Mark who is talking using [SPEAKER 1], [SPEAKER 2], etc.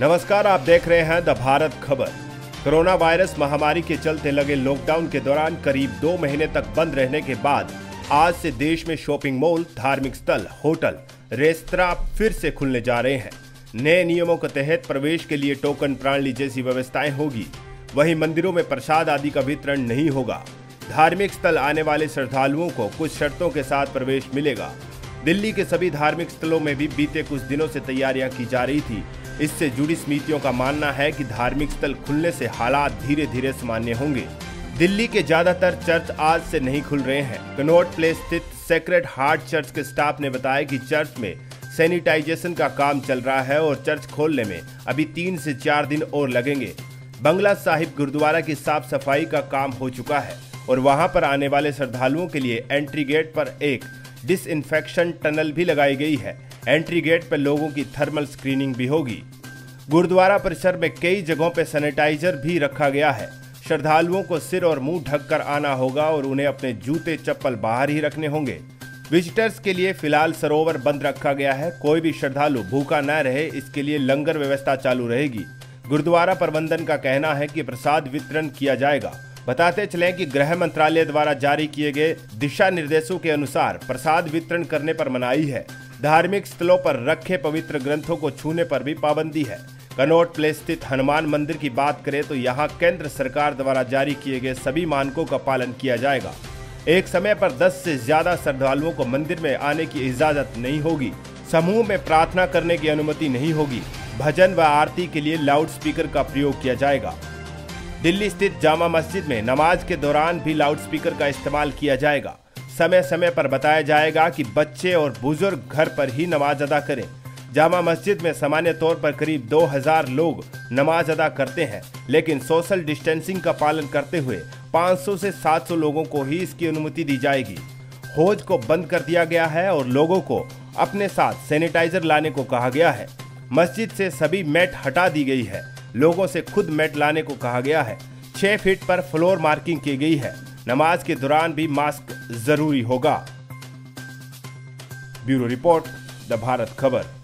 [SPEAKER 1] नमस्कार, आप देख रहे हैं द भारत खबर। कोरोना वायरस महामारी के चलते लगे लॉकडाउन के दौरान करीब 2 महीने तक बंद रहने के बाद आज से देश में शॉपिंग मॉल, धार्मिक स्थल, होटल, रेस्तरां फिर से खुलने जा रहे हैं। नए नियमों के तहत प्रवेश के लिए टोकन प्रणाली जैसी व्यवस्थाएं होगी। वहीं मंदिरों में प्रसाद आदि का वितरण नहीं होगा। धार्मिक स्थल आने वाले श्रद्धालुओं को कुछ शर्तों के साथ प्रवेश मिलेगा। दिल्ली के सभी धार्मिक स्थलों में भी बीते कुछ दिनों से तैयारियां की जा रही थी। इससे जुड़ी समितियों का मानना है कि धार्मिक स्थल खुलने से हालात धीरे धीरे सामान्य होंगे। दिल्ली के ज्यादातर चर्च आज से नहीं खुल रहे हैं। कनॉट प्लेस स्थित सेक्रेड हार्ट चर्च के स्टाफ ने बताया कि चर्च में सैनिटाइजेशन का काम चल रहा है और चर्च खोलने में अभी 3 से 4 दिन और लगेंगे। बंगला साहिब गुरुद्वारा की साफ सफाई का काम हो चुका है और वहां पर आने वाले श्रद्धालुओं के लिए एंट्री गेट पर एक डिसइंफेक्शन टनल भी लगाई गई है। एंट्री गेट पर लोगों की थर्मल स्क्रीनिंग भी होगी। गुरुद्वारा परिसर में कई जगहों पर सैनिटाइजर भी रखा गया है। श्रद्धालुओं को सिर और मुंह ढककर आना होगा और उन्हें अपने जूते चप्पल बाहर ही रखने होंगे। विजिटर्स के लिए फिलहाल सरोवर बंद रखा गया है। कोई भी श्रद्धालु भूखा न रहे, इसके लिए लंगर व्यवस्था चालू रहेगी। गुरुद्वारा प्रबंधन का कहना है कि प्रसाद वितरण किया जाएगा। बताते चलें कि गृह मंत्रालय द्वारा जारी किए गए दिशा निर्देशों के अनुसार प्रसाद वितरण करने पर मनाही है। धार्मिक स्थलों पर रखे पवित्र ग्रंथों को छूने पर भी पाबंदी है। कनॉट प्लेस स्थित हनुमान मंदिर की बात करें तो यहाँ केंद्र सरकार द्वारा जारी किए गए सभी मानकों का पालन किया जाएगा। एक समय पर 10 से ज्यादा श्रद्धालुओं को मंदिर में आने की इजाजत नहीं होगी। समूह में प्रार्थना करने की अनुमति नहीं होगी। भजन व आरती के लिए लाउड स्पीकर का प्रयोग किया जाएगा। दिल्ली स्थित जामा मस्जिद में नमाज के दौरान भी लाउड स्पीकर का इस्तेमाल किया जाएगा। समय समय पर बताया जाएगा कि बच्चे और बुजुर्ग घर पर ही नमाज अदा करें। जामा मस्जिद में सामान्य तौर पर करीब 2000 लोग नमाज अदा करते हैं, लेकिन सोशल डिस्टेंसिंग का पालन करते हुए 500 से 700 लोगों को ही इसकी अनुमति दी जाएगी। हौज को बंद कर दिया गया है और लोगों को अपने साथ सैनिटाइजर लाने को कहा गया है। मस्जिद से सभी मैट हटा दी गई है। लोगों से खुद मैट लाने को कहा गया है। 6 फीट पर फ्लोर मार्किंग की गई है। नमाज के दौरान भी मास्क जरूरी होगा। ब्यूरो रिपोर्ट, द भारत खबर।